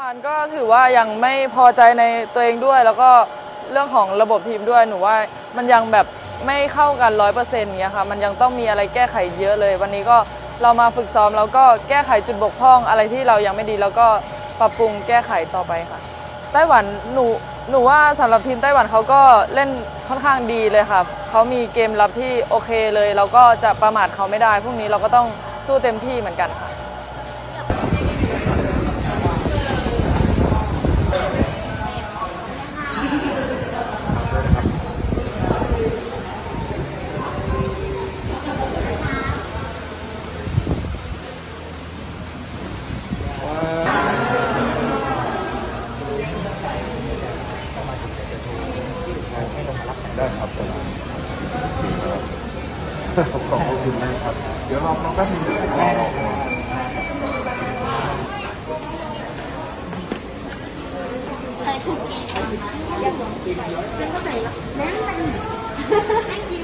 านก็ถือว่ายังไม่พอใจในตัวเองด้วยแล้วก็เรื่องของระบบทีมด้วยหนูว่ามันยังแบบไม่เข้ากัน100%อย่างเงี้ยค่ะมันยังต้องมีอะไรแก้ไขเยอะเลยวันนี้ก็เรามาฝึกซ้อมแล้วก็แก้ไขจุดบกพร่องอะไรที่เรายังไม่ดีแล้วก็ปรับปรุงแก้ไขต่อไปค่ะไต้หวันหนูว่าสำหรับทีมไต้หวันเขาก็เล่นค่อนข้างดีเลยค่ะเขามีเกมรับที่โอเคเลยเราก็จะประมาทเขาไม่ได้พรุ่งนี้เราก็ต้องสู้เต็มที่เหมือนกันค่ะได้ครับขอบคุณมากครับเดี๋ยวเราแป๊บนึงใส่คุกกี้ยังก็ใส่แล้วมัน